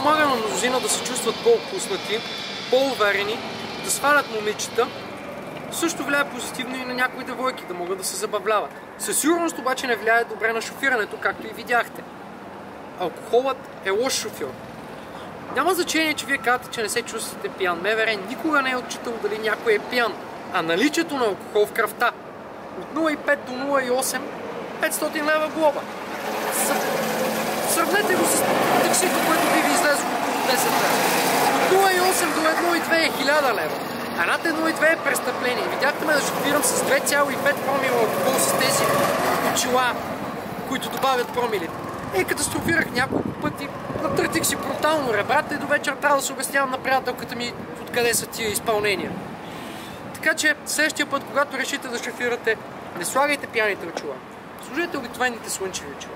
помага на мнозина да се чувстват по-опуснати, по-уверени, да свалят момичета. Също влияе позитивно и на някои девойки, да могат да се забавляват. Със сигурност обаче не влияе добре на шофирането, както и видяхте. Алкохолът е лош шофьор. Няма значение, че вие казвате, че не се чувствате пиян. МВР никога не е отчитало дали някой е пиян, а наличието на алкохол в кръвта. От 0,5 до 0,8 500 лева глоба. Сравнете го с таксито, което би ви излезло около 10 лева. От 0,8 до 1,2 е 1000 лева. А над 1,2 е престъпление. Видяхте ме да шофирам с 2,5 промила алкохол с тези очила, които добавят промилите. Катастрофирах няколко пъти, натъртих си брутално ребрата и до вечер трябва да се обяснявам на приятелката ми откъде са тия изпълнения. Така че следващия път, когато решите да шофирате, не слагайте пияните очила. Служете обикновените слънчеви очила.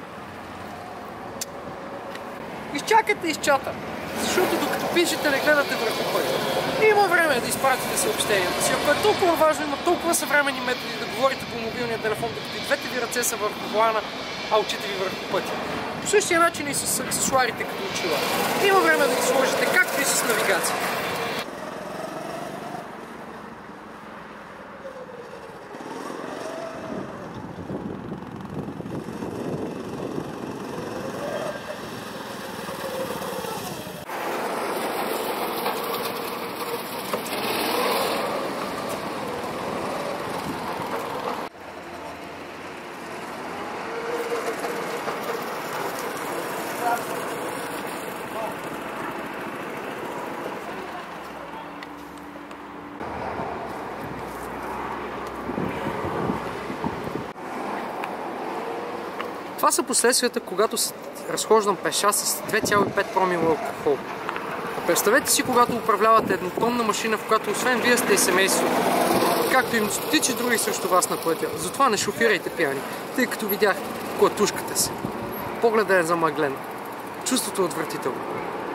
Изчакайте изчата, защото докато пишете не гледате върху пътя. Има време да изпратите съобщенията си. Ако е толкова важно, има толкова съвременни методи да говорите по мобилния телефон, докато и двете ви ръце са върху волана, а очите ви върху пътя. По същия начин и с аксесуарите като очила. Има време да ги сложите, както и с навигация. Това са последствията, когато се разхождам пеша с 2,5 промила алкохол. Представете си, когато управлявате еднотонна машина, в която освен вие сте и семейството, както и стотици други срещу вас на пътя. Затова не шофирайте пияни, тъй като видяхте клатушката си. Погледът е замъглен. Чувството е отвратително.